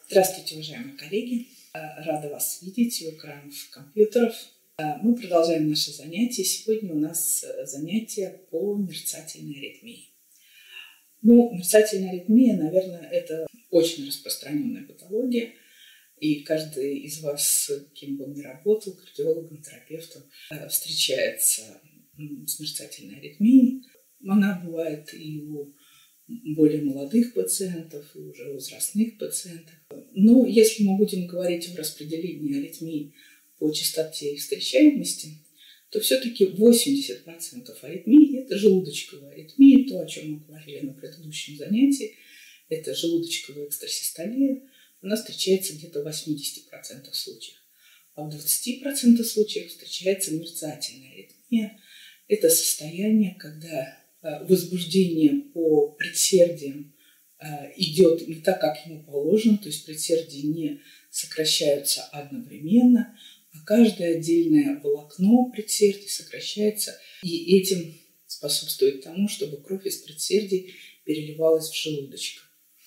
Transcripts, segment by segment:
Здравствуйте, уважаемые коллеги! Рада вас видеть у экранов компьютеров. Мы продолжаем наше занятие. Сегодня у нас занятие по мерцательной аритмии. Мерцательная аритмия, наверное, это очень распространенная патология. И каждый из вас, кем бы он ни работал, кардиологом, терапевтом, встречается с мерцательной аритмией. Она бывает и у более молодых пациентов, и уже возрастных пациентов. Но если мы будем говорить о распределении аритмий по частоте их встречаемости, то все-таки 80% аритмий – это желудочковые аритмии, то, о чем мы говорили на предыдущем занятии, это желудочковая экстрасистолия, она встречается где-то в 80% случаев. А в 20% случаев встречается мерцательная аритмия. Это состояние, когда возбуждение по предсердиям идет не так, как ему положено, то есть предсердия не сокращаются одновременно, а каждое отдельное волокно предсердий сокращается, и этим способствует тому, чтобы кровь из предсердий переливалась в желудочек.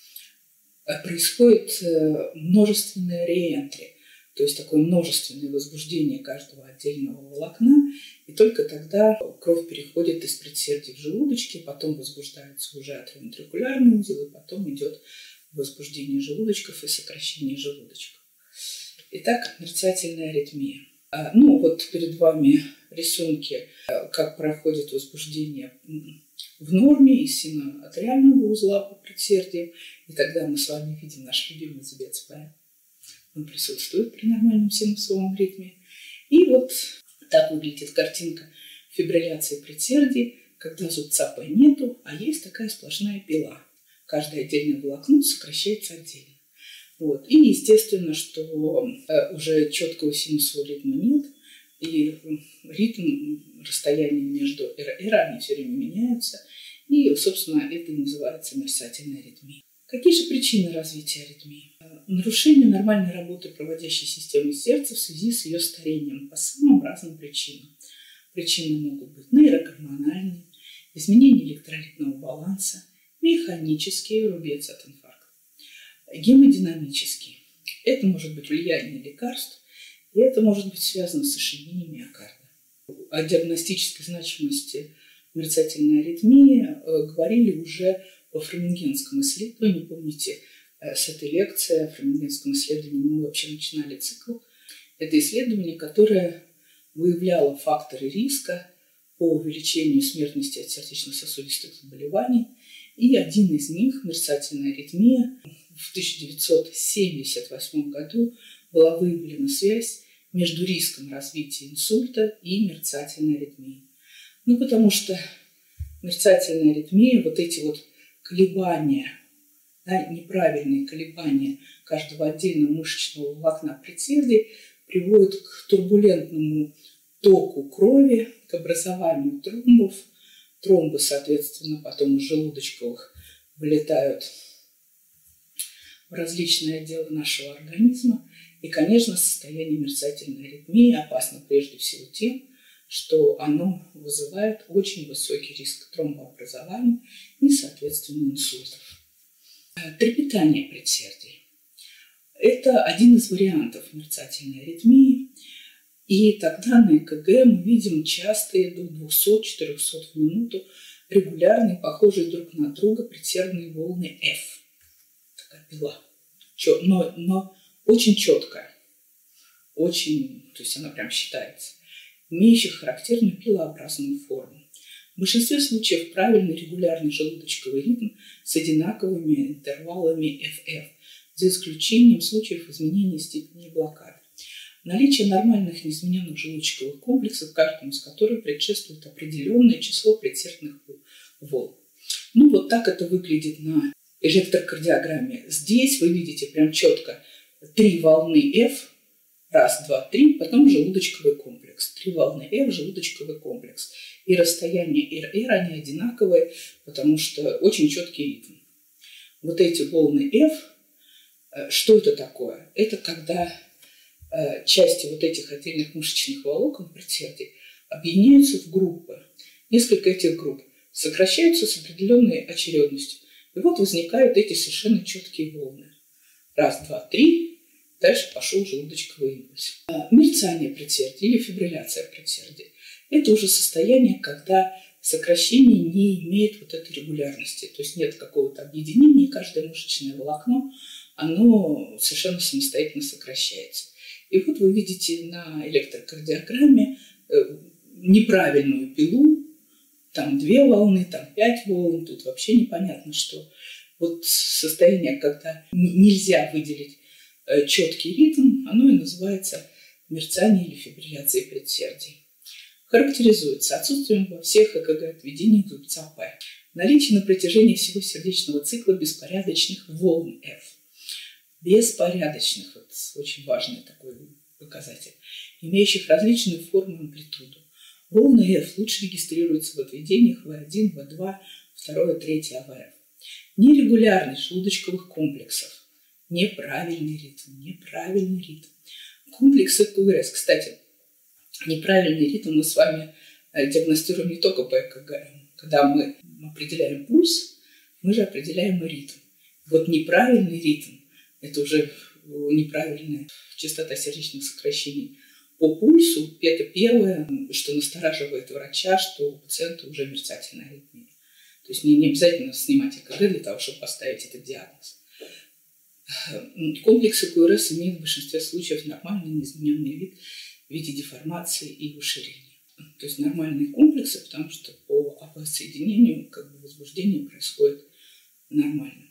Происходит множественное реентри, то есть такое множественное возбуждение каждого отдельного волокна, и только тогда кровь переходит из предсердий в желудочки, потом возбуждается уже атриовентрикулярный узел, и потом идет возбуждение желудочков и сокращение желудочков. Итак, мерцательная аритмия. Перед вами рисунки, как проходит возбуждение в норме из синоатриального узла по предсердиям, и тогда мы с вами видим наш любимый зубец П. Он присутствует при нормальном синусовом ритме. И вот так выглядит картинка фибрилляции предсердий, когда зубца П нету, а есть такая сплошная пила. Каждое отдельное волокно сокращается отдельно. И естественно, что уже четкого синусового ритма нет, и ритм, расстояние между РР, они все время меняются, и, собственно, это и называется мерцательной аритмией. Какие же причины развития аритмии? Нарушение нормальной работы проводящей системы сердца в связи с ее старением по самым разным причинам. Причины могут быть нейрогормональные, изменение электролитного баланса, механические, рубец от инфаркта, гемодинамические. Это может быть влияние лекарств, и это может быть связано с ишемией миокарда. О диагностической значимости мерцательной аритмии говорили уже во фрамингенском исследовании. Помните, с этой лекции о фрамингенском исследовании мы вообще начинали цикл. Это исследование, которое выявляло факторы риска по увеличению смертности от сердечно-сосудистых заболеваний. И один из них, мерцательная аритмия, в 1978 году была выявлена связь между риском развития инсульта и мерцательной аритмией. Потому что мерцательная аритмия, эти колебания, неправильные колебания каждого отдельного мышечного волокна предсердий приводят к турбулентному току крови, к образованию тромбов. Тромбы, соответственно, потом из желудочковых вылетают в различные отделы нашего организма. И, конечно, состояние мерцательной аритмии опасно прежде всего тем, что оно вызывает очень высокий риск тромбообразования и, соответственно, инсультов. Трепетание предсердий – это один из вариантов мерцательной аритмии. И тогда на ЭКГ мы видим частые до 200-400 в минуту регулярные, похожие друг на друга предсердные волны F. Такая пила. Но очень четкая. То есть она прям считается. Имеющих характерную пилообразную форму. В большинстве случаев правильный регулярный желудочковый ритм с одинаковыми интервалами FF, за исключением случаев изменения степени блокады. Наличие нормальных неизмененных желудочковых комплексов, каждому из которых предшествует определенное число предсердных волн. Так это выглядит на электрокардиограмме. Здесь вы видите прям четко 3 волны F, раз, два, три, потом желудочковый комплекс. 3 волны F, желудочковый комплекс. И расстояние РР, они одинаковые, потому что очень четкий ритм. Эти волны F, что это такое? Это когда части этих отдельных мышечных волокон предсердий объединяются в группы. Несколько этих групп сокращаются с определенной очередностью. И возникают эти совершенно четкие волны. Раз, два, три. Дальше пошел желудочковый импульс. Мерцание предсердия или фибрилляция предсердия – это уже состояние, когда сокращение не имеет вот этой регулярности. То есть нет какого-то объединения, и каждое мышечное волокно, оно совершенно самостоятельно сокращается. И вот вы видите на электрокардиограмме неправильную пилу, там 2 волны, там 5 волн, тут вообще непонятно что. Вот состояние, когда нельзя выделить четкий ритм, оно и называется мерцание или фибрилляцией предсердий. Характеризуется отсутствием во всех ЭКГ отведений зубца П. Наличие на протяжении всего сердечного цикла беспорядочных волн F. Беспорядочных, вот очень важный такой показатель, имеющих различную форму и амплитуду. Волны F лучше регистрируются в отведениях В1, В2, 2, 3 АВФ. Нерегулярность желудочковых комплексов. Неправильный ритм. Комплексы КРС. Кстати, неправильный ритм мы с вами диагностируем не только по ЭКГ. Когда мы определяем пульс, мы же определяем и ритм. Вот неправильный ритм – это уже неправильная частота сердечных сокращений по пульсу. Это первое, что настораживает врача, что у пациента уже мерцательная аритмия. То есть не обязательно снимать ЭКГ для того, чтобы поставить этот диагноз. Комплексы КРС имеют в большинстве случаев нормальный неизмененный вид в виде деформации и уширения. То есть нормальные комплексы, потому что по АП-соединению возбуждение происходит нормально.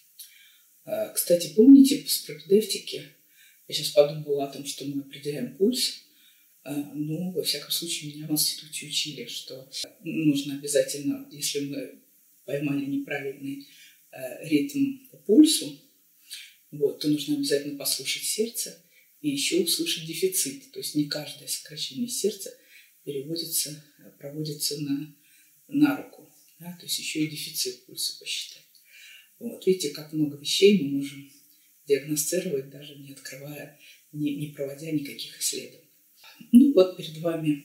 Кстати, помните, с пропедевтики, я сейчас подумала о том, что мы определяем пульс, но, во всяком случае, меня в институте учили, что нужно обязательно, если мы поймали неправильный ритм по пульсу, то нужно обязательно послушать сердце и еще услышать дефицит. То есть не каждое сокращение сердца проводится на руку. Да? То есть еще и дефицит пульса посчитать. Видите, как много вещей мы можем диагностировать, даже не открывая, не проводя никаких исследований. Перед вами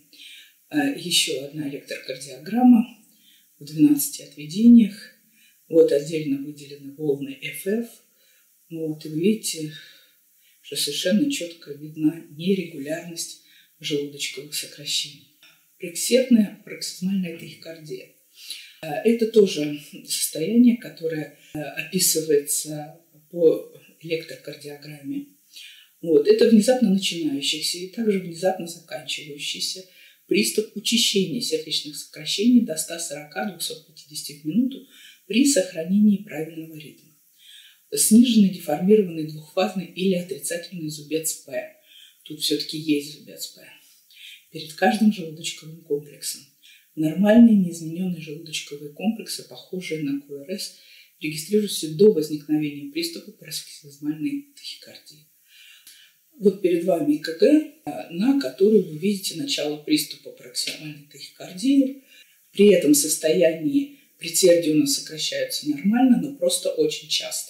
еще одна электрокардиограмма в 12 отведениях. Отдельно выделены волны FF. И вы видите, что совершенно четко видна нерегулярность желудочковых сокращений. Прексердная пароксизмальная тахикардия. Это тоже состояние, которое описывается по электрокардиограмме. Это внезапно начинающийся и также внезапно заканчивающийся приступ учащения сердечных сокращений до 140-250 в минуту при сохранении правильного ритма. Сниженный, деформированный, двухфазный или отрицательный зубец П. Тут все-таки есть зубец П. Перед каждым желудочковым комплексом. Нормальные неизмененные желудочковые комплексы, похожие на КРС, регистрируются до возникновения приступа пароксизмальной тахикардии. Перед вами ЭКГ, на который вы видите начало приступа пароксизмальной тахикардии. При этом состоянии предсердия у нас сокращаются нормально, но просто очень часто.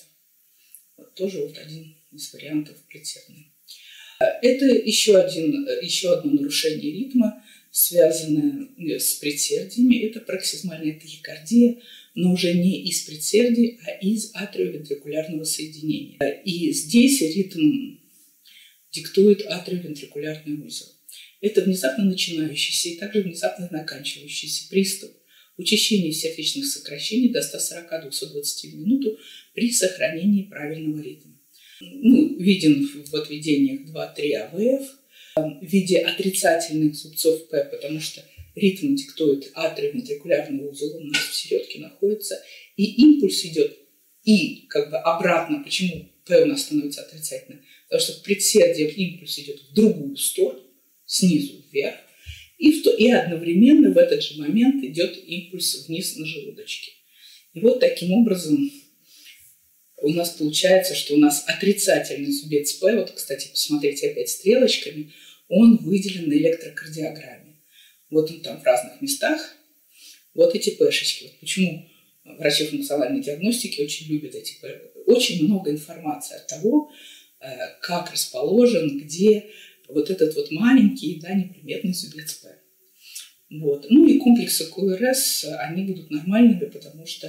Тоже один из вариантов предсердия. Это еще одно нарушение ритма, связанное с предсердиями. Это пароксизмальная тахикардия, но уже не из предсердий, а из атриовентрикулярного соединения. И здесь ритм диктует атриовентрикулярный узел. Это внезапно начинающийся и также внезапно заканчивающийся приступ учащения сердечных сокращений до 140-220 в минуту при сохранении правильного ритма. Виден в отведениях 2-3 АВФ в виде отрицательных зубцов П, потому что ритм диктует атриовентрикулярный узел, у нас в середке находится, и импульс идет и обратно. Почему П у нас становится отрицательным? Потому что в предсердии импульс идет в другую сторону, снизу вверх, и одновременно в этот же момент идет импульс вниз на желудочке. И таким образом у нас получается, что у нас отрицательный зубец П, кстати, посмотрите опять стрелочками, он выделен на электрокардиограмме. Он там в разных местах. Эти Пшечки. Почему врачи функциональной диагностики очень любят эти П? Очень много информации от того, как расположен, где этот маленький, неприметный зубец П. И комплексы КРС, они будут нормальными, потому что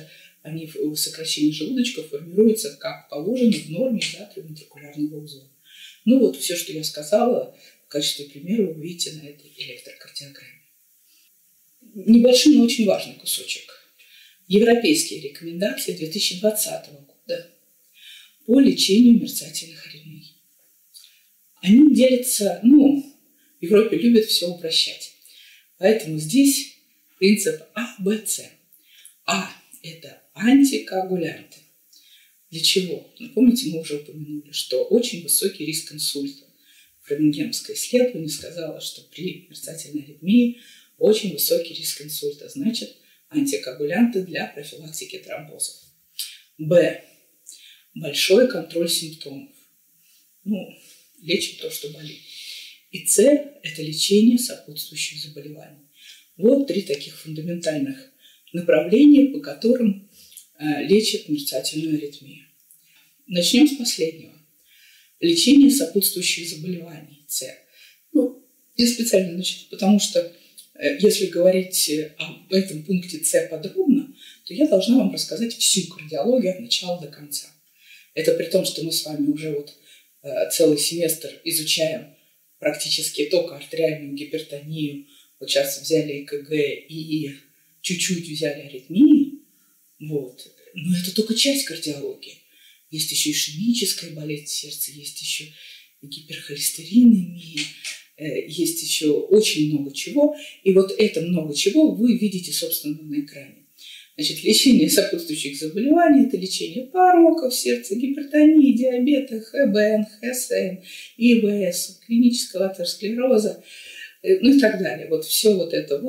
они в сокращении желудочка формируются как положено в норме атриовентрикулярного узла. Ну вот все, что я сказала, в качестве примера вы видите на этой электрокардиограмме. Небольшой, но очень важный кусочек. Европейские рекомендации 2020 года по лечению мерцательных аритмий. Они делятся, в Европе любят все упрощать. Поэтому здесь принцип А, Б, С. А – это антикоагулянты. Для чего? Помните, мы уже упомянули, что очень высокий риск инсульта. Фрамингемское исследование сказало, что при мерцательной аритмии очень высокий риск инсульта. Значит, антикоагулянты для профилактики тромбозов. Б. Большой контроль симптомов. Лечим то, что болит. И С – это лечение сопутствующих заболеваний. Вот 3 таких фундаментальных направления, по которым лечат мерцательную аритмию. Начнем с последнего. Лечение сопутствующих заболеваний, С. Я специально начала, потому что если говорить об этом пункте С подробно, то я должна вам рассказать всю кардиологию от начала до конца. Это при том, что мы с вами уже целый семестр изучаем практически только артериальную гипертонию. Вот сейчас взяли ЭКГ и чуть-чуть взяли аритмии. Но это только часть кардиологии. Есть еще ишемическая болезнь сердца, есть еще и гиперхолестеринемия, есть еще очень много чего. И вот это много чего вы видите, собственно, на экране. Значит, лечение сопутствующих заболеваний – это лечение пороков сердца, гипертонии, диабета, ХБН, ХСН, ИБС, клинического атеросклероза, и так далее. Все это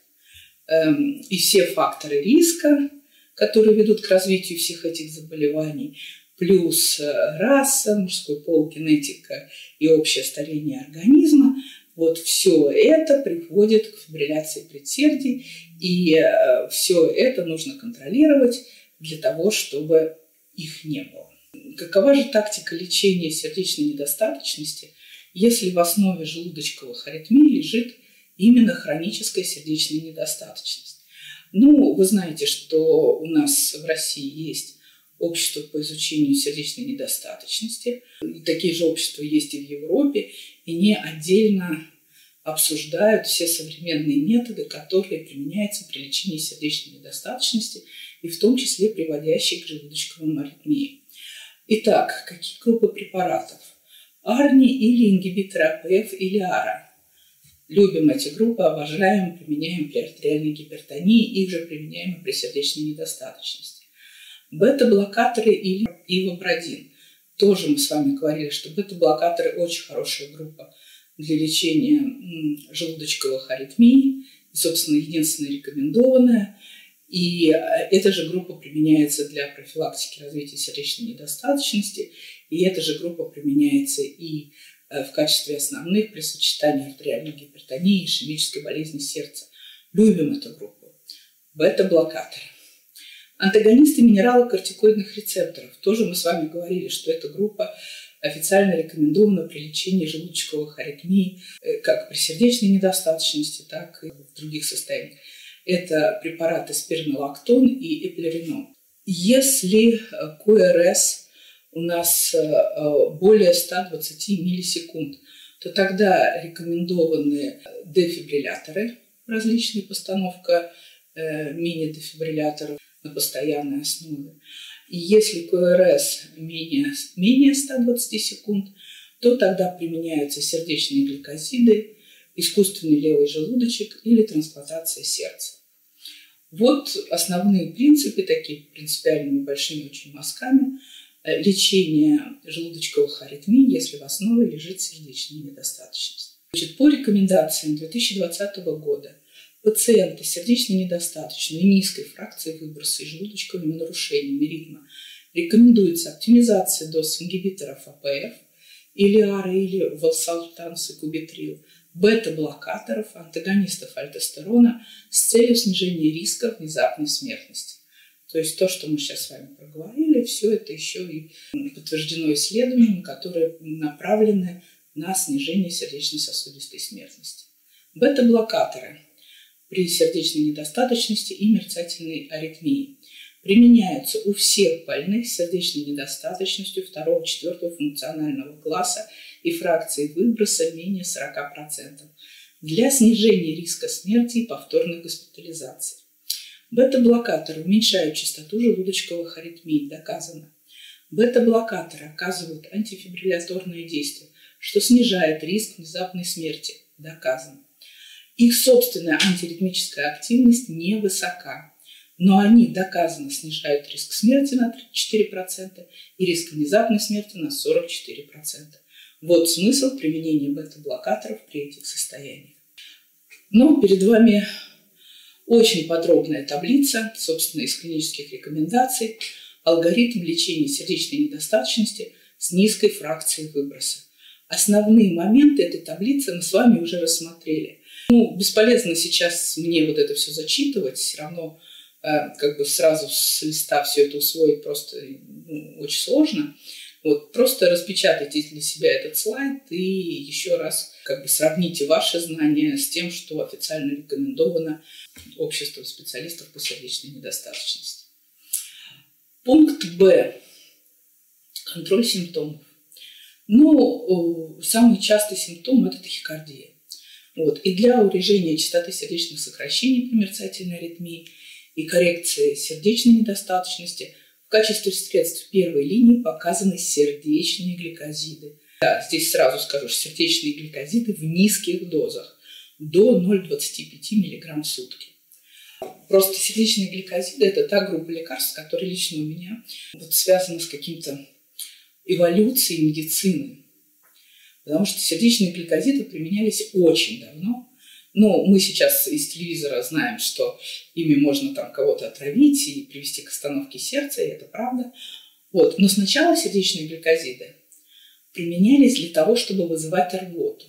и все факторы риска, которые ведут к развитию всех этих заболеваний, плюс раса, мужской пол, генетика и общее старение организма, все это приводит к фибрилляции предсердий, и все это нужно контролировать для того, чтобы их не было. Какова же тактика лечения сердечной недостаточности, если в основе желудочковых аритмий лежит именно хроническая сердечная недостаточность? Вы знаете, что у нас в России есть общество по изучению сердечной недостаточности. И такие же общества есть и в Европе, и они отдельно обсуждают все современные методы, которые применяются при лечении сердечной недостаточности, и в том числе приводящие к желудочковым аритмиям. Итак, какие группы препаратов? АРНИ или ингибиторы АПФ или АРА. Любим эти группы, обожаем, применяем при артериальной гипертонии, их же применяем и при сердечной недостаточности. Бета-блокаторы или ивабрадин. Тоже мы с вами говорили, что бета-блокаторы очень хорошая группа для лечения желудочковых аритмий. И, собственно, единственная рекомендованная. И эта же группа применяется для профилактики развития сердечной недостаточности. И эта же группа применяется и в качестве основных при сочетании артериальной гипертонии и ишемической болезни сердца. Любим эту группу. Бета-блокаторы. Антагонисты минералокортикоидных рецепторов. Тоже мы с вами говорили, что эта группа официально рекомендована при лечении желудочковых аритмий как при сердечной недостаточности, так и в других состояниях. Это препараты спирнолактон и эплеринон. Если КРС у нас более 120 миллисекунд, то тогда рекомендованы дефибрилляторы, различные постановка мини-дефибрилляторов на постоянной основе. И если КРС менее 120 секунд, то тогда применяются сердечные гликозиды, искусственный левый желудочек или трансплантация сердца. Основные принципы, такие принципиальными большими очень мазками, лечения желудочковых аритмий, если в основе лежит сердечная недостаточность. По рекомендациям 2020 года пациенты с сердечной недостаточной и низкой фракцией выброса и желудочковыми нарушениями ритма рекомендуется оптимизация доз ингибиторов АПФ или АРА или валсартан, сакубитрил, бета-блокаторов, антагонистов альдостерона с целью снижения риска внезапной смертности. То есть то, что мы сейчас с вами проговорили, все это еще и подтверждено исследованиями, которые направлены на снижение сердечно-сосудистой смертности. Бета-блокаторы при сердечной недостаточности и мерцательной аритмии. Применяются у всех больных с сердечной недостаточностью 2-4 функционального класса и фракции выброса менее 40% для снижения риска смерти и повторной госпитализации. Бета-блокаторы уменьшают частоту желудочковых аритмий, доказано. Бета-блокаторы оказывают антифибрилляторное действие, что снижает риск внезапной смерти, доказано. Их собственная антиаритмическая активность невысока, но они доказанно снижают риск смерти на 34% и риск внезапной смерти на 44%. Вот смысл применения бета-блокаторов при этих состояниях. Но перед вами очень подробная таблица, собственно, из клинических рекомендаций, алгоритм лечения сердечной недостаточности с низкой фракцией выброса. Основные моменты этой таблицы мы с вами уже рассмотрели. Бесполезно сейчас мне вот это все зачитывать, все равно сразу с листа все это усвоить просто очень сложно. Вот, просто распечатайте для себя этот слайд и еще раз сравните ваши знания с тем, что официально рекомендовано обществом специалистов по сердечной недостаточности. Пункт Б. Контроль симптомов. Самый частый симптом – это тахикардия. И для урежения частоты сердечных сокращений при мерцательной аритмии и коррекции сердечной недостаточности в качестве средств первой линии показаны сердечные гликозиды. Да, здесь сразу скажу, что сердечные гликозиды в низких дозах, до 0,25 мг в сутки. Просто сердечные гликозиды – это та группа лекарств, которая лично у меня связана с каким-то эволюцией медицины. Потому что сердечные гликозиды применялись очень давно. Мы сейчас из телевизора знаем, что ими можно кого-то отравить и привести к остановке сердца, и это правда. Но сначала сердечные гликозиды применялись для того, чтобы вызывать рвоту.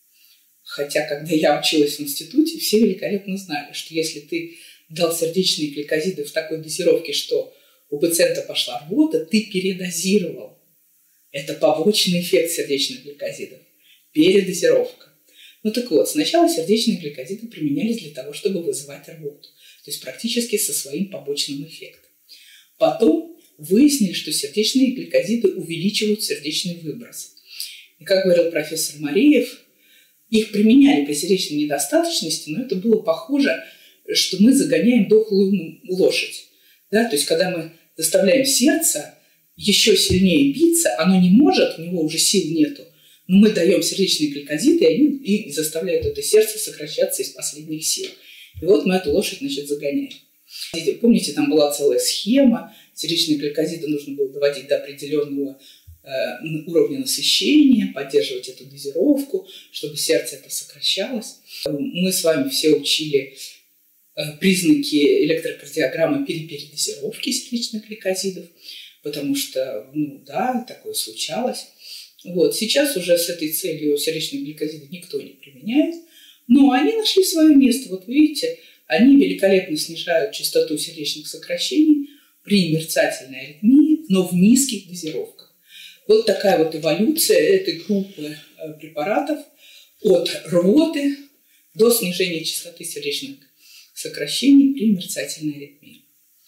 Хотя, когда я училась в институте, все великолепно знали, что если ты дал сердечные гликозиды в такой дозировке, что у пациента пошла рвота, ты передозировал. Это побочный эффект сердечных гликозидов. Передозировка. Сначала сердечные гликозиды применялись для того, чтобы вызывать рвоту. То есть практически со своим побочным эффектом. Потом выяснили, что сердечные гликозиды увеличивают сердечный выброс. И как говорил профессор Мареев, их применяли при сердечной недостаточности, но это было похоже, что мы загоняем дохлую лошадь. Да? То есть когда мы заставляем сердце еще сильнее биться, оно не может, у него уже сил нету, но мы даем сердечные гликозиды, и заставляют это сердце сокращаться из последних сил. И мы эту лошадь, загоняем. Помните, там была целая схема, сердечные гликозиды нужно было доводить до определенного уровня насыщения, поддерживать эту дозировку, чтобы сердце это сокращалось. Мы с вами все учили признаки электрокардиограммы передозировки сердечных гликозидов, потому что, такое случалось. Сейчас уже с этой целью сердечные гликозиды никто не применяет, но они нашли свое место. Видите, они великолепно снижают частоту сердечных сокращений при мерцательной аритмии, но в низких дозировках. Такая эволюция этой группы препаратов от рвоты до снижения частоты сердечных сокращений при мерцательной аритмии.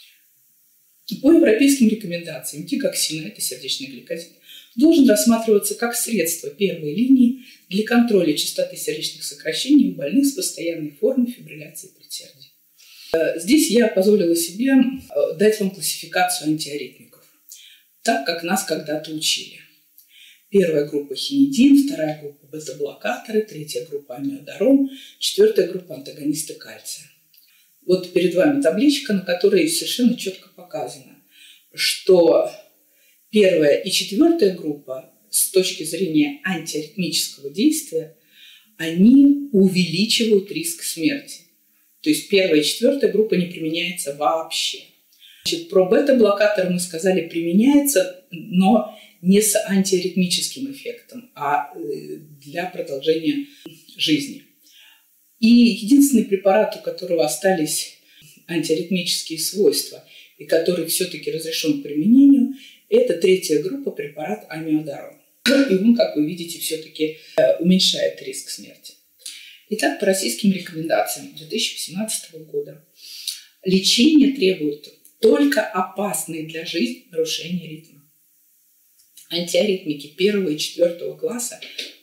По европейским рекомендациям тигоксин, это сердечный гликозид, должен рассматриваться как средство первой линии для контроля частоты сердечных сокращений у больных с постоянной формой фибрилляции предсердия. Здесь я позволила себе дать вам классификацию антиаритмиков, так как нас когда-то учили. Первая группа хинидин, вторая группа бета-блокаторы, третья группа амиодарон, четвертая группа антагонисты кальция. Перед вами табличка, на которой совершенно четко показано, что первая и четвертая группа с точки зрения антиаритмического действия, они увеличивают риск смерти. То есть первая и четвертая группа не применяется вообще. Про бета-блокатор мы сказали, применяется, но не с антиаритмическим эффектом, а для продолжения жизни. И единственный препарат, у которого остались антиаритмические свойства и который все-таки разрешен к применению, это третья группа, препарат амиодарон. И он, как вы видите, все-таки уменьшает риск смерти. Итак, по российским рекомендациям 2018 года лечение требует только опасные для жизни нарушения ритма. Антиаритмики 1 и 4 класса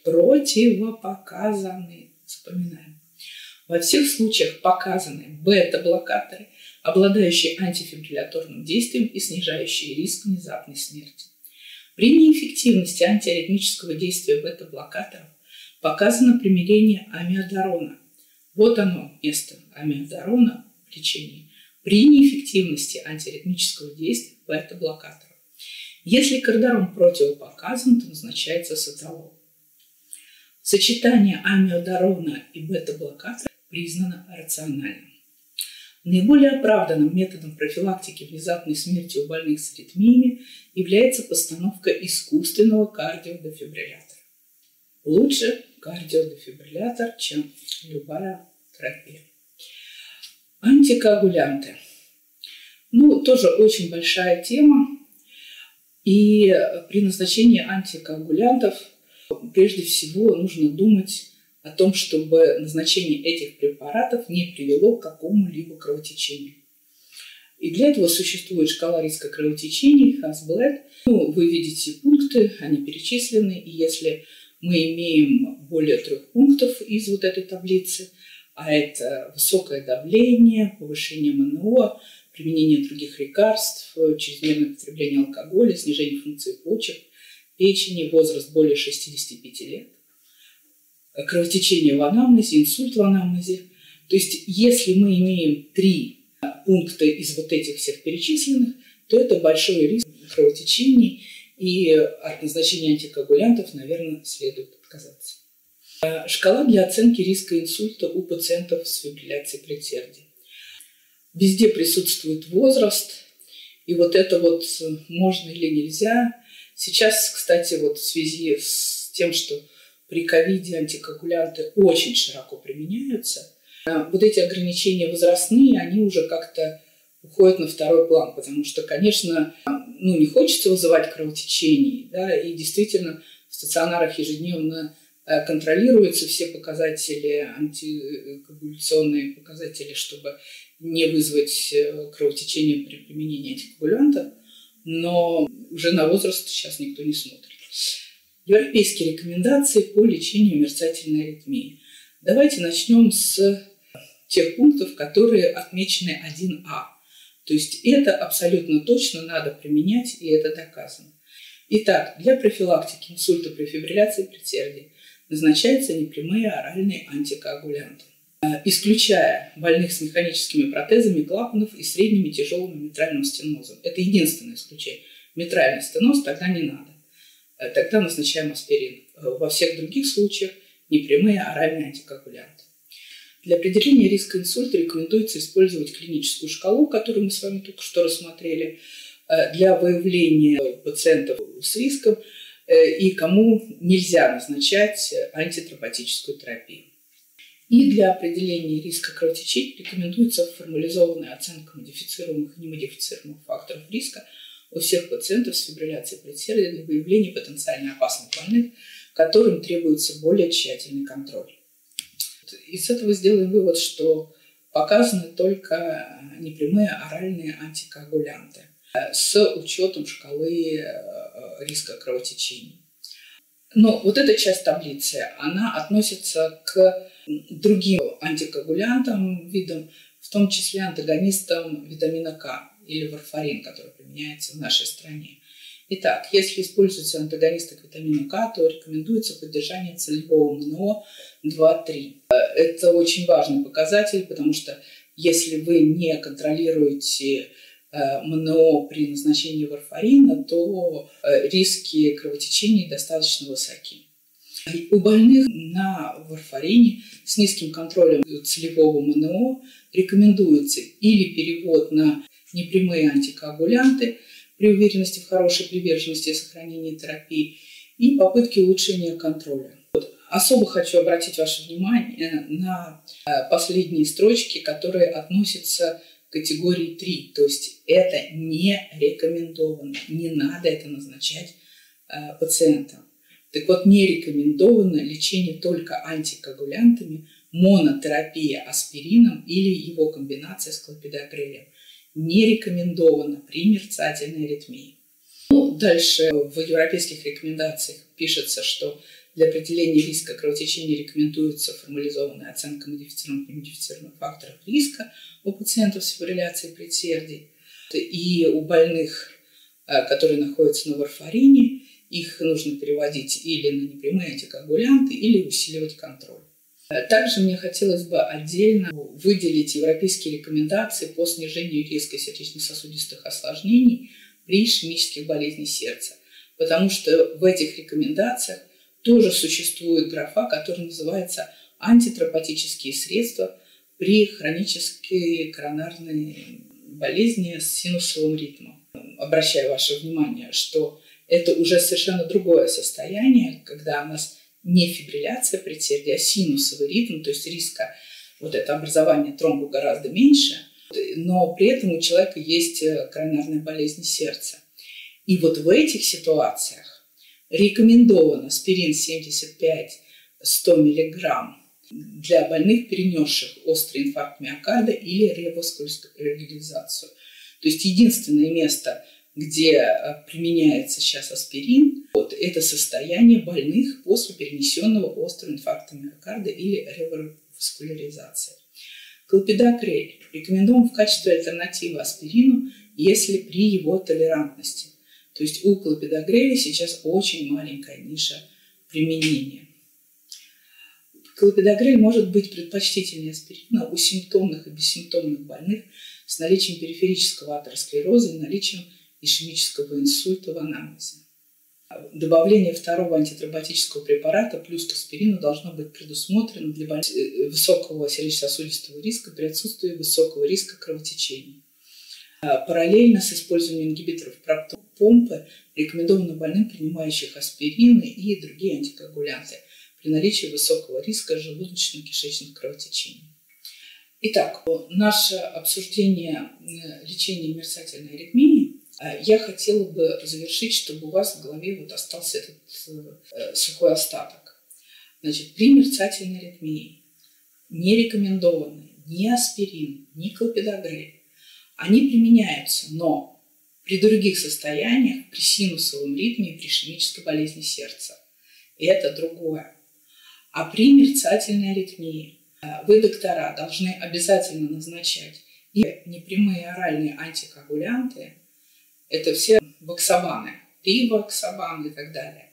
противопоказаны. Вспоминаем. Во всех случаях показаны бета-блокаторы, обладающие антифибрилляторным действием и снижающие риск внезапной смерти. При неэффективности антиаритмического действия бета-блокаторов показано применение амиодарона. Вот оно, место амиодарона в лечении. При неэффективности антиаритмического действия бета-блокаторов. Если кардарон противопоказан, то назначается социолог. Сочетание амиодарона и бета-блокатора признано рациональным. Наиболее оправданным методом профилактики внезапной смерти у больных с аритмиями является постановка искусственного кардиодефибриллятора. Лучше кардиодефибриллятор, чем любая терапия. Антикоагулянты. Тоже очень большая тема. И при назначении антикоагулянтов прежде всего нужно думать о том, чтобы назначение этих препаратов не привело к какому-либо кровотечению. И для этого существует шкала риска кровотечений, Hasbled. Вы видите пункты, они перечислены, и если мы имеем более 3 пунктов из вот этой таблицы, а это высокое давление, повышение МНО, применение других лекарств, чрезмерное потребление алкоголя, снижение функции почек, печени, возраст более 65 лет, кровотечение в анамнезе, инсульт в анамнезе. То есть, если мы имеем 3 пункта из вот этих всех перечисленных, то это большой риск кровотечений, и от назначения антикоагулянтов, наверное, следует отказаться. Шкала для оценки риска инсульта у пациентов с фибрилляцией предсердий. Везде присутствует возраст, и вот это вот можно или нельзя. Сейчас, кстати, в связи с тем, что при ковиде антикоагулянты очень широко применяются, вот эти ограничения возрастные, они уже как-то уходят на второй план, потому что, конечно, не хочется вызывать кровотечений, да, и действительно в стационарах ежедневно контролируются все показатели, антикоагуляционные показатели, чтобы не вызвать кровотечение при применении антикоагулянтов, но уже на возраст сейчас никто не смотрит. Европейские рекомендации по лечению мерцательной аритмии. Давайте начнем с тех пунктов, которые отмечены 1А. То есть это абсолютно точно надо применять, и это доказано. Итак, для профилактики инсульта при фибрилляции предсердий назначаются непрямые оральные антикоагулянты, исключая больных с механическими протезами клапанов и средним и тяжелым митральным стенозом. Это единственное исключение. Митральный стеноз тогда не надо. Тогда назначаем аспирин. Во всех других случаях непрямые оральные антикоагулянты. Для определения риска инсульта рекомендуется использовать клиническую шкалу, которую мы с вами только что рассмотрели, для выявления пациентов с риском и кому нельзя назначать антитромботическую терапию. И для определения риска кровотечений рекомендуется формализованная оценка модифицируемых и немодифицируемых факторов риска у всех пациентов с фибрилляцией предсердия для выявления потенциально опасных больных, которым требуется более тщательный контроль. Из этого сделаем вывод, что показаны только непрямые оральные антикоагулянты с учетом шкалы риска кровотечений. Но вот эта часть таблицы, она относится к другим антикоагулянтам, видам, в том числе антагонистам витамина К или варфарин, который применяется в нашей стране. Итак, если используются антагонисты к витамину К, то рекомендуется поддержание целевого МНО 2-3. Это очень важный показатель, потому что если вы не контролируете МНО при назначении варфарина, то риски кровотечений достаточно высоки. У больных на варфарине с низким контролем целевого МНО рекомендуется или перевод на непрямые антикоагулянты при уверенности в хорошей приверженности и сохранении терапии и попытки улучшения контроля. Особо хочу обратить ваше внимание на последние строчки, которые относятся к категории 3. То есть это не рекомендовано, не надо это назначать пациентам. Так вот, не рекомендовано лечение только антикоагулянтами, монотерапия аспирином или его комбинация с клопидогрелем. не рекомендовано при мерцательной аритмии. Дальше в европейских рекомендациях пишется, что для определения риска кровотечения рекомендуется формализованная оценка модифицированных и немодифицированных факторов риска у пациентов с фибрилляцией предсердий. И у больных, которые находятся на варфарине, их нужно переводить или на непрямые антикоагулянты, или усиливать контроль. Также мне хотелось бы отдельно выделить европейские рекомендации по снижению риска сердечно-сосудистых осложнений при ишемических болезнях сердца. Потому что в этих рекомендациях тоже существует графа, которая называется «Антитромботические средства при хронической коронарной болезни с синусовым ритмом». Обращаю ваше внимание, что это уже совершенно другое состояние, когда у нас не фибрилляция предсердия, а синусовый ритм, то есть риска вот это образования тромба гораздо меньше, но при этом у человека есть коронарная болезнь сердца. И вот в этих ситуациях рекомендован аспирин 75-100 мг для больных, перенесших острый инфаркт миокарда или реваскуляризацию. То есть единственное место, где применяется сейчас аспирин, это состояние больных после перенесенного острого инфаркта миокарда или реваскуляризации. Клопидогрель рекомендован в качестве альтернативы аспирину, если при его толерантности. То есть у клопидогреля сейчас очень маленькая ниша применения. Клопидогрель может быть предпочтительнее аспирина у симптомных и бессимптомных больных с наличием периферического атеросклероза и наличием ишемического инсульта в анамнезе. Добавление второго антитромботического препарата плюс к аспирину должно быть предусмотрено для высокого сердечно-сосудистого риска при отсутствии высокого риска кровотечения. Параллельно с использованием ингибиторов помпы рекомендовано больным, принимающих аспирины и другие антикоагулянты при наличии высокого риска желудочно-кишечных кровотечений. Итак, наше обсуждение лечения мерцательной аритмии я хотела бы завершить, чтобы у вас в голове остался этот сухой остаток. Значит, при мерцательной аритмии не рекомендованы ни аспирин, ни клопидогрель. Они применяются, но при других состояниях, при синусовом ритме и при ишемической болезни сердца. И это другое. А при мерцательной аритмии вы, доктора, должны обязательно назначать и непрямые оральные антикоагулянты, это все ваксабаны, риваксабан и так далее,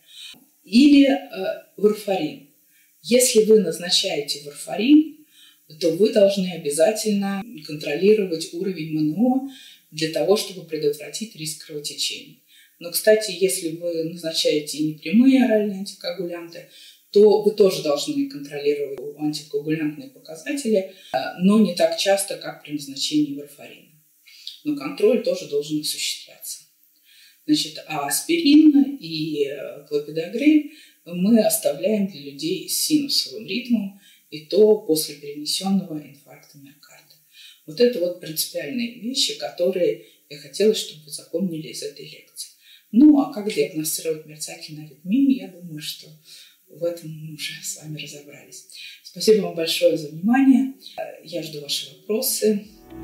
или варфарин. Если вы назначаете варфарин, то вы должны обязательно контролировать уровень МНО для того, чтобы предотвратить риск кровотечения. Но, кстати, если вы назначаете непрямые оральные антикоагулянты, то вы тоже должны контролировать антикоагулянтные показатели, но не так часто, как при назначении варфарина. Но контроль тоже должен осуществляться. Значит, а аспирин и клопидогрель мы оставляем для людей с синусовым ритмом, и то после перенесенного инфаркта миокарда. Вот это принципиальные вещи, которые я хотела, чтобы вы запомнили из этой лекции. Ну, а как диагностировать мерцательную аритмию, я думаю, что в этом мы уже с вами разобрались. Спасибо вам большое за внимание. Я жду ваши вопросы.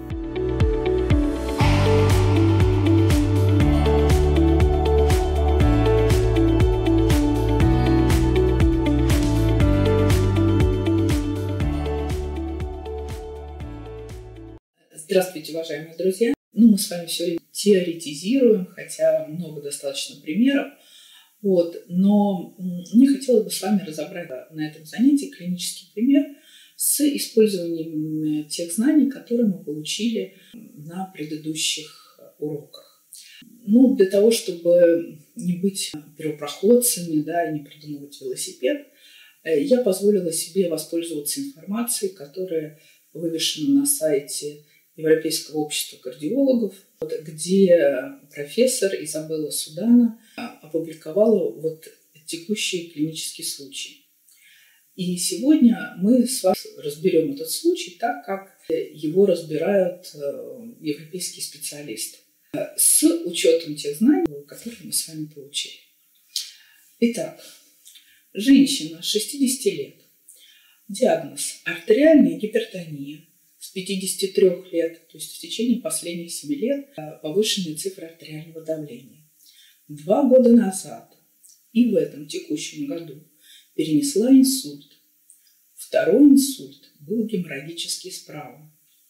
Здравствуйте, уважаемые друзья. Мы с вами все время теоретизируем, хотя много достаточно примеров. Но мне хотелось бы с вами разобрать на этом занятии клинический пример с использованием тех знаний, которые мы получили на предыдущих уроках. Для того, чтобы не быть первопроходцами, и не придумывать велосипед, я позволила себе воспользоваться информацией, которая вывешена на сайте Европейского общества кардиологов, где профессор Изабелла Судана опубликовала текущий клинический случай. И сегодня мы с вами разберем этот случай так, как его разбирают европейские специалисты, с учетом тех знаний, которые мы с вами получили. Итак, женщина 60 лет. Диагноз – артериальная гипертония с 53 лет, то есть в течение последних 7 лет, повышенные цифры артериального давления. 2 года назад и в этом текущем году перенесла инсульт. Второй инсульт был геморрагический справа.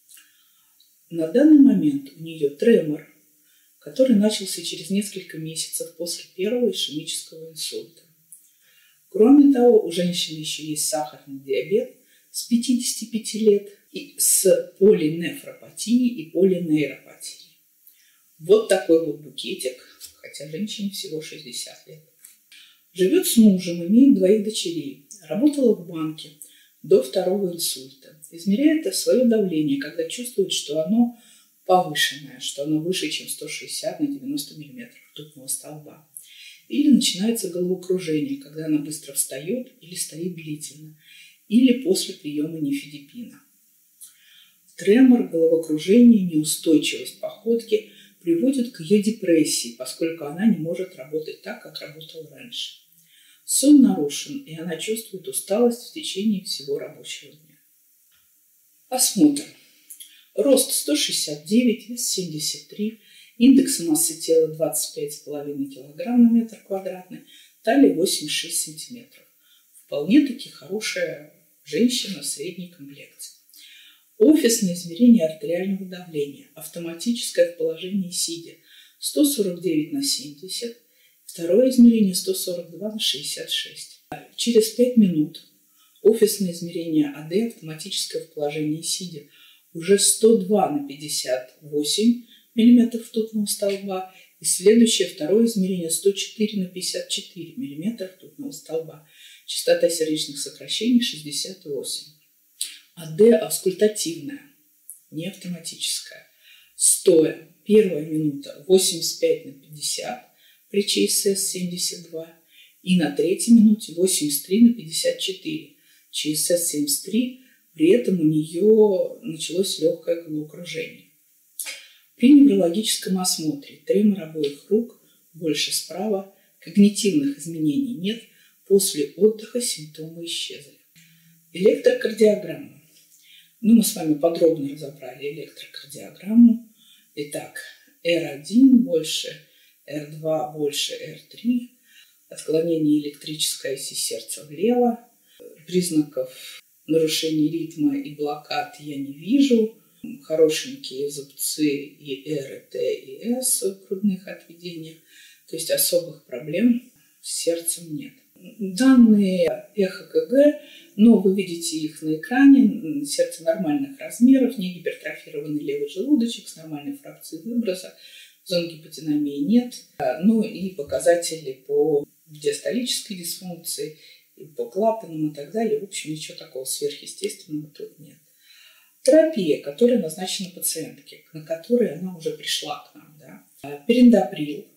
На данный момент у нее тремор, который начался через несколько месяцев после первого ишемического инсульта. Кроме того, у женщины еще есть сахарный диабет с 55 лет и с полинефропатией и полинейропатией. Вот такой вот букетик, хотя женщине всего 60 лет. Живет с мужем, имеет 2 дочерей, работала в банке до второго инсульта. Измеряет свое давление, когда чувствует, что оно повышенное, что оно выше, чем 160 на 90 мм ртутного столба. Или начинается головокружение, когда она быстро встает или стоит длительно, или после приема нифедипина. Тремор, головокружение, неустойчивость походки приводят к ее депрессии, поскольку она не может работать так, как работала раньше. Сон нарушен, и она чувствует усталость в течение всего рабочего дня. Осмотр. Рост 169, вес 73, индекс массы тела 25,5 кг на метр квадратный, талия 86 см. Вполне-таки хорошая женщина средней комплекции. Офисное измерение артериального давления, автоматическое в положении сидя, 149 на 70, второе измерение 142 на 66. Через 5 минут офисное измерение АД, автоматическое в положении сидя, уже 102 на 58 мм ртутного столба, и следующее второе измерение 104 на 54 мм ртутного столба. Частота сердечных сокращений 68. АД аускультативная, не автоматическая. Стоя, первая минута 85 на 50 при ЧСС 72, и на третьей минуте 83 на 54, ЧСС 73, при этом у нее началось легкое головокружение. При неврологическом осмотре тремор обоих рук, больше справа, когнитивных изменений нет, после отдыха симптомы исчезли. Электрокардиограмма. Мы с вами подробно разобрали электрокардиограмму. Итак, R1 больше, R2 больше, R3, отклонение электрической оси сердца влево, признаков нарушения ритма и блокад я не вижу, хорошенькие зубцы и R, и T, и S в грудных отведениях, то есть особых проблем с сердцем нет. Данные ЭХО-КГ, но вы видите их на экране, сердце нормальных размеров, не гипертрофированный левый желудочек с нормальной фракцией выброса, зон гиподинамии нет, и показатели по диастолической дисфункции, и по клапанам и так далее, в общем, ничего такого сверхъестественного тут нет. Терапия, которая назначена пациентке, на которой она уже пришла к нам, да? Периндаприл,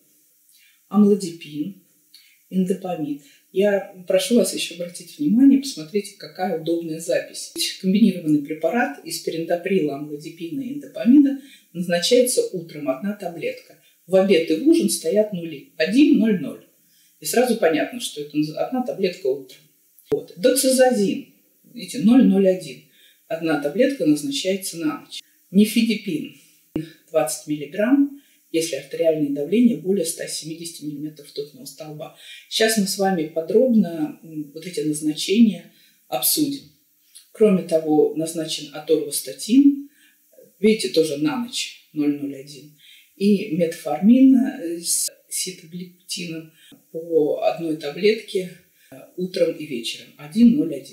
амлодипин, индопамид. Я прошу вас еще обратить внимание, посмотрите, какая удобная запись. Комбинированный препарат из периндаприла, амлодипина и индопамида назначается утром 1 таблетка. В обед и в ужин стоят нули. 1, 0, 0. И сразу понятно, что это 1 таблетка утром. Доксазозин. Видите, 0,01. 1 таблетка назначается на ночь. Нифедипин 20 мг, если артериальное давление более 170 мм ртутного столба. Сейчас мы с вами подробно вот эти назначения обсудим. Кроме того, назначен аторвастатин, видите, тоже на ночь 0,01. И метформин с ситоглиптином по 1 таблетке утром и вечером. 1,01.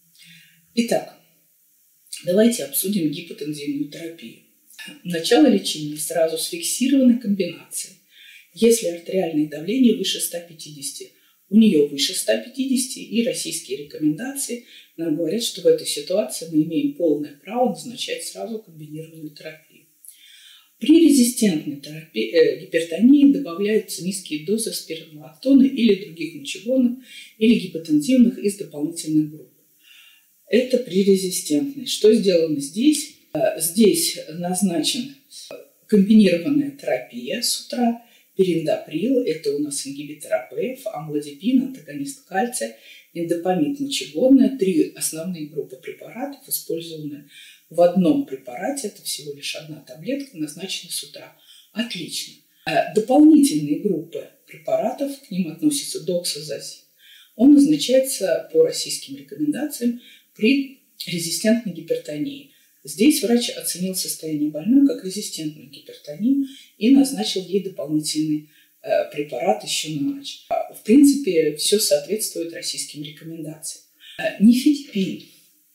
Итак, давайте обсудим гипотензивную терапию. Начало лечения сразу с фиксированной комбинацией. Если артериальное давление выше 150, у нее выше 150, и российские рекомендации нам говорят, что в этой ситуации мы имеем полное право назначать сразу комбинированную терапию. При резистентной гипертонии добавляются низкие дозы спиронолактона или других мочегонов или гипотензивных из дополнительных групп. Это при резистентной. Что сделано здесь? Здесь назначена комбинированная терапия с утра. Периндаприл – это у нас ингибитор АПФ, амлодипин, антагонист кальция, индопамид мочегонная. 3 основные группы препаратов, использованные в одном препарате, это всего лишь одна таблетка, назначена с утра. Отлично. Дополнительные группы препаратов, к ним относится доксазозин. Он назначается по российским рекомендациям при резистентной гипертонии. Здесь врач оценил состояние больной как резистентную гипертонию и назначил ей дополнительный препарат еще на ночь. В принципе, все соответствует российским рекомендациям. Нифедипин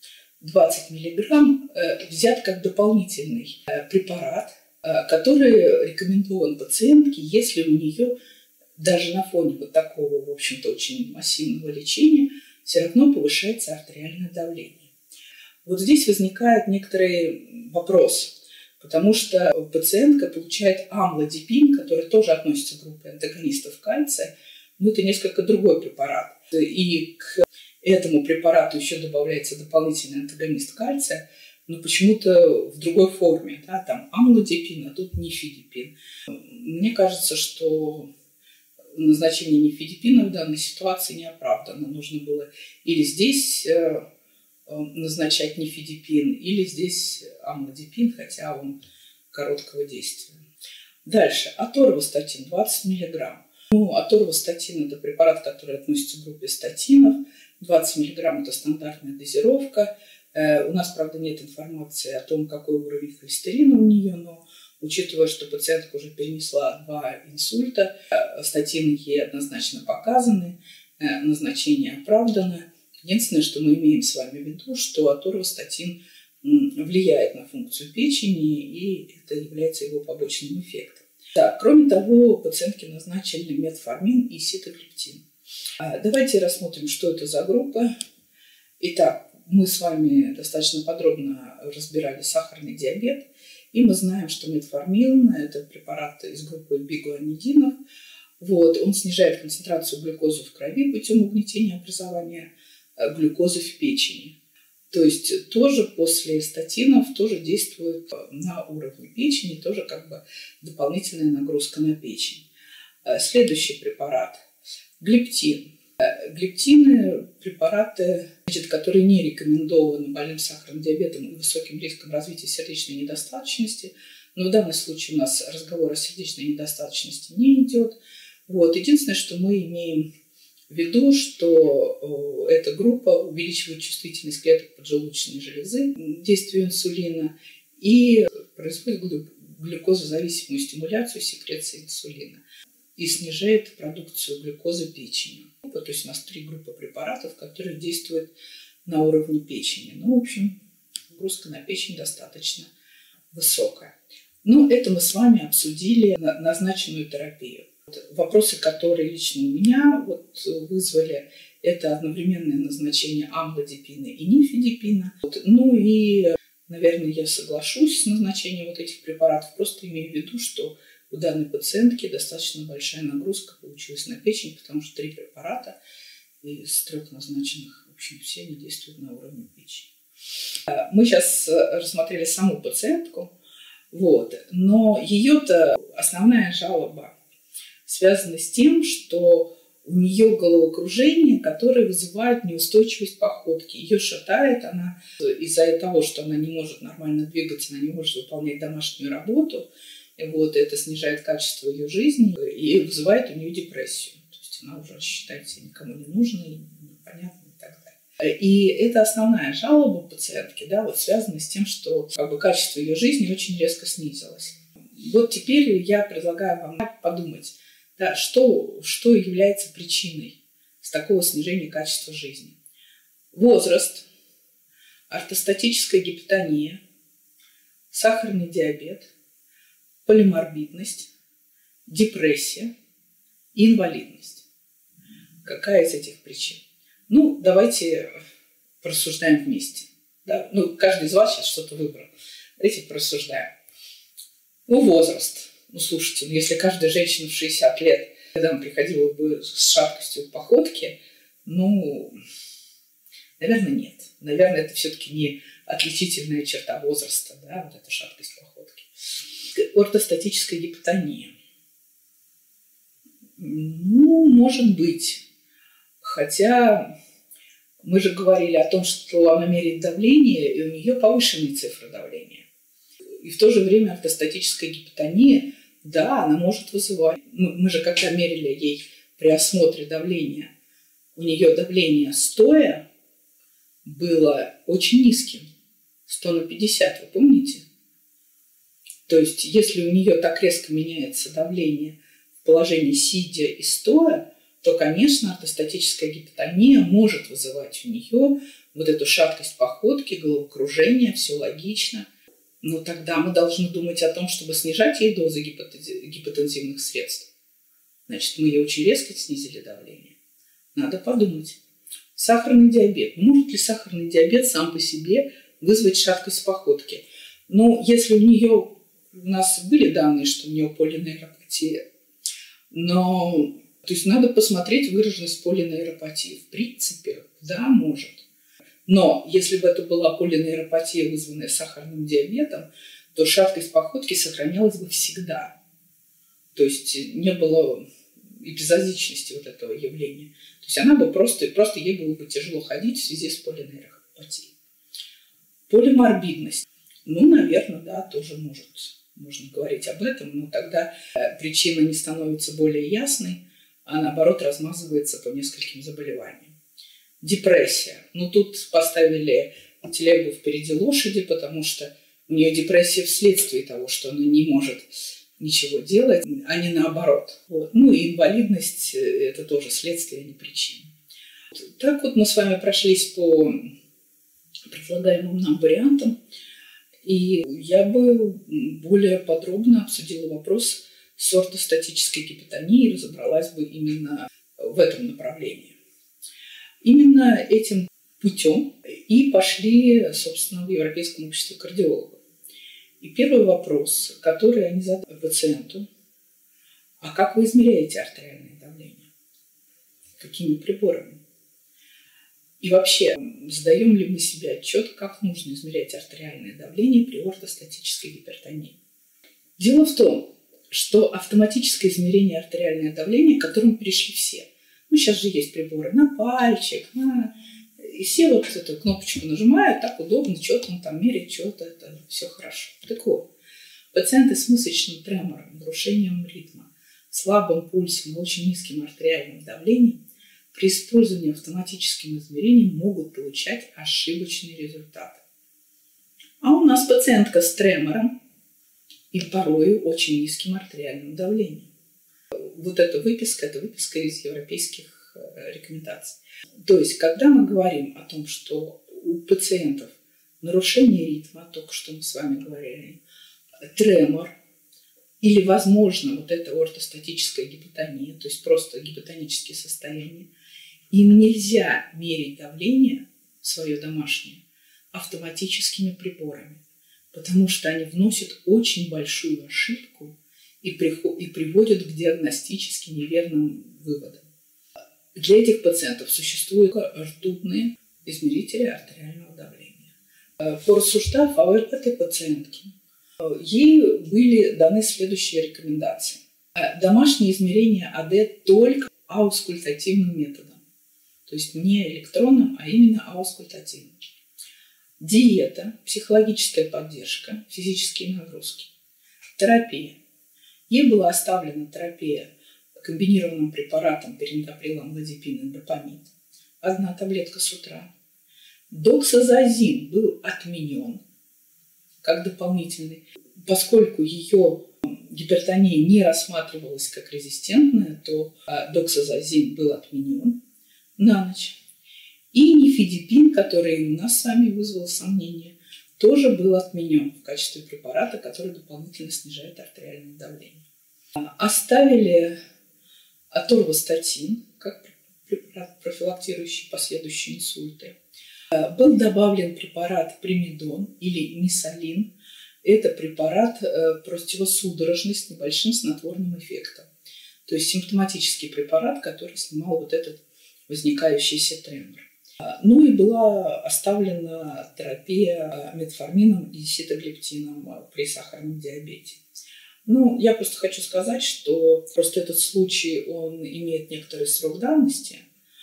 20 мг взят как дополнительный препарат, который рекомендован пациентке, если у нее даже на фоне вот такого, в общем-то, очень массивного лечения все равно повышается артериальное давление. Вот здесь возникает некоторый вопрос, потому что пациентка получает амлодипин, который тоже относится к группе антагонистов кальция, но это несколько другой препарат. И к этому препарату еще добавляется дополнительный антагонист кальция, но почему-то в другой форме. Да? Там амлодипин, а тут нифедипин. Мне кажется, что назначение нифедипина в данной ситуации не оправдано. Нужно было или здесь назначать нифедипин, или здесь амлодипин, хотя он короткого действия. Дальше. Аторвастатин 20 мг. Аторвастатин – это препарат, который относится к группе статинов. 20 мг – это стандартная дозировка. У нас, правда, нет информации о том, какой уровень холестерина у нее, но учитывая, что пациентка уже перенесла 2 инсульта, статины ей однозначно показаны, назначение оправдано. Единственное, что мы имеем с вами в виду, что аторвастатин влияет на функцию печени, и это является его побочным эффектом. Да, кроме того, пациентке назначили метформин и ситоглиптин. Давайте рассмотрим, что это за группа. Итак, мы с вами достаточно подробно разбирали сахарный диабет, и мы знаем, что метформин – это препарат из группы бигуанидинов. Он снижает концентрацию глюкозы в крови путем угнетения образования глюкозы в печени. То есть тоже после статинов тоже действует на уровне печени, тоже как бы дополнительная нагрузка на печень. Следующий препарат – глиптин. Глиптины – препараты, которые не рекомендованы больным сахарным диабетом и высоким риском развития сердечной недостаточности. Но в данном случае у нас разговор о сердечной недостаточности не идет. Единственное, что мы имеем в виду, что эта группа увеличивает чувствительность клеток поджелудочной железы, действие инсулина и производит глюкозозависимую стимуляцию секреции инсулина и снижает продукцию глюкозы печени. То есть у нас 3 группы препаратов, которые действуют на уровне печени. В общем, нагрузка на печень достаточно высокая. Это мы с вами обсудили назначенную терапию. Вопросы, которые лично у меня вызвали, это одновременное назначение амлодипина и нифедипина. И, наверное, я соглашусь с назначением этих препаратов, просто имею в виду, что у данной пациентки достаточно большая нагрузка получилась на печень, потому что 3 препарата из 3 назначенных, в общем, все они действуют на уровне печени. Мы сейчас рассмотрели саму пациентку, но ее-то основная жалоба связана с тем, что у нее головокружение, которое вызывает неустойчивость походки. Ее шатает, она из-за того, что она не может нормально двигаться, она не может выполнять домашнюю работу. Это снижает качество ее жизни и вызывает у нее депрессию. То есть она уже считает себя никому не нужной, непонятной и так далее. И это основная жалоба пациентки, связана с тем, что качество ее жизни очень резко снизилось. Теперь я предлагаю вам подумать, что является причиной такого снижения качества жизни. Возраст, ортостатическая гипотония, сахарный диабет, полиморбидность, депрессия и инвалидность. Какая из этих причин? Давайте порассуждаем вместе. Да? Каждый из вас сейчас что-то выбрал. Давайте порассуждаем. Возраст. Слушайте, если каждая женщина в 60 лет приходила бы с шаткостью в походке, наверное, нет. Наверное, это все-таки не отличительная черта возраста, эта шаткость походки. Ортостатическая гипотония. Может быть. Хотя Мы же говорили о том, что она меряет давление, и у нее повышенные цифры давления. И в то же время ортостатическая гипотония, да, она может вызывать. Мы же когда мерили ей при осмотре давления, у нее давление стоя было очень низким, 100/50, вы помните? То есть если у нее так резко меняется давление в положении сидя и стоя, то, конечно, ортостатическая гипотония может вызывать у нее вот эту шаткость походки, головокружение, все логично. Но тогда мы должны думать о том, чтобы снижать ей дозы гипотензивных средств. Значит, мы ей очень резко снизили давление. Надо подумать. Сахарный диабет. Может ли сахарный диабет сам по себе вызвать шаткость походки? Ну, если у нас были данные, что у нее полинейропатия, но то есть надо посмотреть выраженность полинейропатии. В принципе, да, может. Но если бы это была полинейропатия, вызванная сахарным диабетом, то шаткость походки сохранялась бы всегда. То есть не было эпизодичности вот этого явления. То есть она бы просто ей было бы тяжело ходить в связи с полинейропатией. Полиморбидность. Ну, наверное, да, тоже можно говорить об этом, но тогда причина не становится более ясной, а наоборот размазывается по нескольким заболеваниям. Депрессия. Ну, тут поставили телегу впереди лошади, потому что у нее депрессия вследствие того, что она не может ничего делать, а не наоборот. Вот. Ну, и инвалидность – это тоже следствие, а не причина. Так вот мы с вами прошлись по предлагаемым нам вариантам, и я бы более подробно обсудила вопрос с ортостатической гипотонией и разобралась бы именно в этом направлении. Именно этим путем и пошли, собственно, в Европейском обществе кардиологов. И первый вопрос, который они задали пациенту: а как вы измеряете артериальное давление? Какими приборами? И вообще, задаем ли мы себе отчет, как нужно измерять артериальное давление при ортостатической гипертонии? Дело в том, что автоматическое измерение артериального давления, к которому перешли все. Ну, сейчас же есть приборы на пальчик, и все вот эту кнопочку нажимают, так удобно, что-то он там меряет, что-то, это все хорошо. Так вот, пациенты с мышечным тремором, нарушением ритма, слабым пульсом и очень низким артериальным давлением при использовании автоматическим измерением могут получать ошибочные результаты. А у нас пациентка с тремором и порою очень низким артериальным давлением. Вот эта выписка из европейских рекомендаций. То есть, когда мы говорим о том, что у пациентов нарушение ритма, только что мы с вами говорили, тремор, или, возможно, вот это ортостатическая гипотония, то есть просто гипотонические состояния, им нельзя мерить давление свое домашнее автоматическими приборами, потому что они вносят очень большую ошибку и приводят к диагностически неверным выводам. Для этих пациентов существуют ртутные измерители артериального давления. Порассуждав о этой пациентке, ей были даны следующие рекомендации. Домашнее измерение АД только аускультативным методом. То есть не электронным, а именно аускультативным. Диета, психологическая поддержка, физические нагрузки. Терапия. Ей была оставлена терапия комбинированным препаратом перинтоприл, амлодипин и допамид. 1 таблетка с утра. Доксазозин был отменен как дополнительный, поскольку ее гипертония не рассматривалась как резистентная, то доксазозин был отменен на ночь. И нифедипин, который у нас с вами вызвал сомнения, тоже был отменен в качестве препарата, который дополнительно снижает артериальное давление. Оставили аторвастатин как препарат, профилактирующий последующие инсульты. Был добавлен препарат примедон или мисалин. Это препарат противосудорожный с небольшим снотворным эффектом. То есть симптоматический препарат, который снимал вот этот возникающийся тремор. Ну и была оставлена терапия метформином и ситоглиптином при сахарном диабете. Ну, я просто хочу сказать, что просто этот случай, он имеет некоторый срок давности.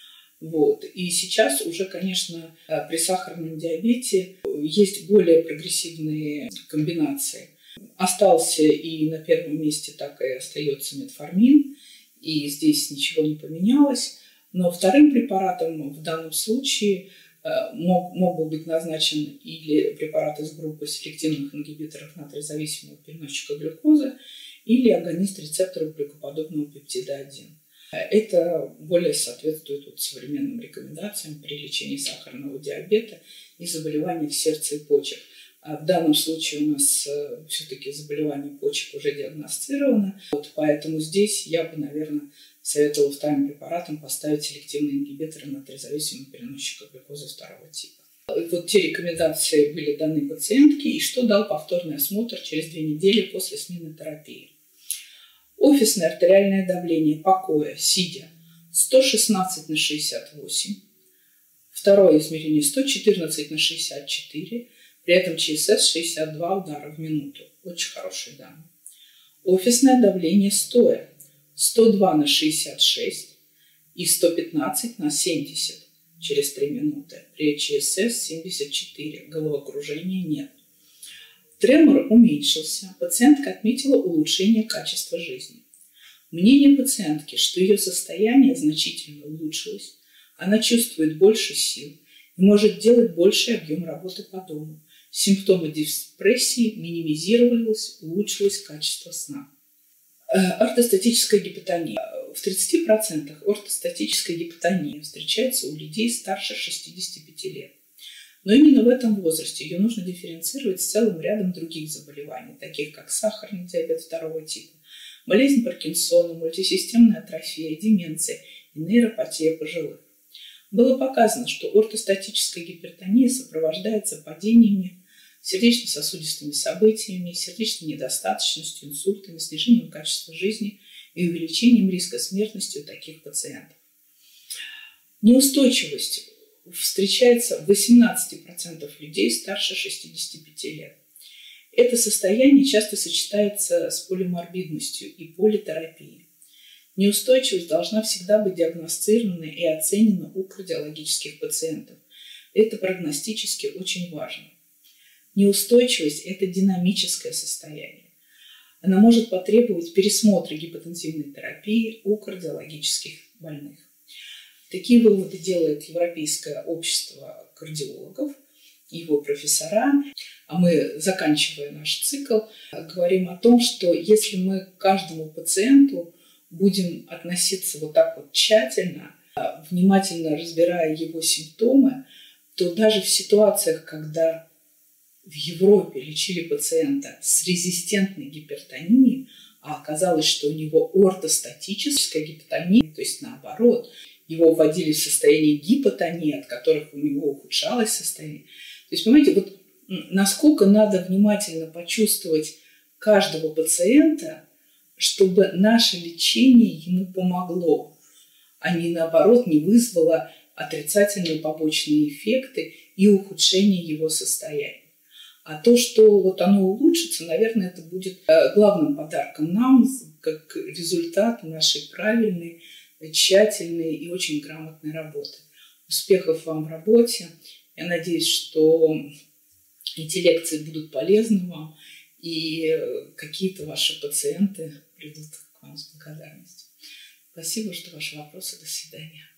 Вот. И сейчас уже, конечно, при сахарном диабете есть более прогрессивные комбинации. Остался и на первом месте так и остается метформин, и здесь ничего не поменялось. Но вторым препаратом в данном случае мог бы быть назначен или препарат из группы селективных ингибиторов натриезависимого переносчика глюкозы, или агонист рецепторов глюкоподобного пептида 1. Это более соответствует современным рекомендациям при лечении сахарного диабета и заболеваний сердца и почек. А в данном случае у нас все-таки заболевание почек уже диагностировано, поэтому здесь я бы, наверное, советовала вторым препаратом поставить селективные ингибиторы натриезависимого переносчика глюкозы второго типа. Вот те рекомендации были даны пациентке, и что дал повторный осмотр через 2 недели после смены терапии. Офисное артериальное давление покоя, сидя, 116/68. Второе измерение 114/64. При этом ЧСС 62 удара в минуту. Очень хорошие данные. Офисное давление стоя, 102/66 и 115/70 через 3 минуты. При ЧСС 74. Головокружения нет. Тремор уменьшился. Пациентка отметила улучшение качества жизни. Мнение пациентки, что ее состояние значительно улучшилось, она чувствует больше сил и может делать больший объем работы по дому. Симптомы депрессии минимизировались, улучшилось качество сна. Ортостатическая гипотония. В 30% ортостатическая гипотония встречается у людей старше 65 лет. Но именно в этом возрасте ее нужно дифференцировать с целым рядом других заболеваний, таких как сахарный диабет второго типа, болезнь Паркинсона, мультисистемная атрофия, деменция и нейропатия пожилых. Было показано, что ортостатическая гипертония сопровождается падениями, сердечно-сосудистыми событиями, сердечной недостаточностью, инсультами, снижением качества жизни и увеличением риска смертности у таких пациентов. Неустойчивость встречается в 18% людей старше 65 лет. Это состояние часто сочетается с полиморбидностью и политерапией. Неустойчивость должна всегда быть диагностирована и оценена у кардиологических пациентов. Это прогностически очень важно. Неустойчивость – это динамическое состояние. Она может потребовать пересмотра гипотензивной терапии у кардиологических больных. Такие выводы делает Европейское общество кардиологов, его профессора. А мы, заканчивая наш цикл, говорим о том, что если мы к каждому пациенту будем относиться вот так вот тщательно, внимательно разбирая его симптомы, то даже в ситуациях, когда в Европе лечили пациента с резистентной гипертонией, а оказалось, что у него ортостатическая гипотония, то есть наоборот, его вводили в состояние гипотонии, от которых у него ухудшалось состояние. То есть, понимаете, вот насколько надо внимательно почувствовать каждого пациента, чтобы наше лечение ему помогло, а не наоборот не вызвало отрицательные побочные эффекты и ухудшение его состояния. А то, что вот оно улучшится, наверное, это будет главным подарком нам, как результат нашей правильной, тщательной и очень грамотной работы. Успехов вам в работе. Я надеюсь, что эти лекции будут полезны вам, и какие-то ваши пациенты придут к вам с благодарностью. Спасибо, что ваши вопросы. До свидания.